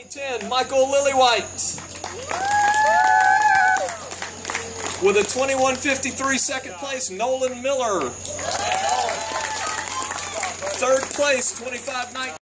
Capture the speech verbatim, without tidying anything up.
ten, Michael Lillywhite. With a twenty-one fifty-three second place, Nolan Miller. Third place, twenty-five nineteen.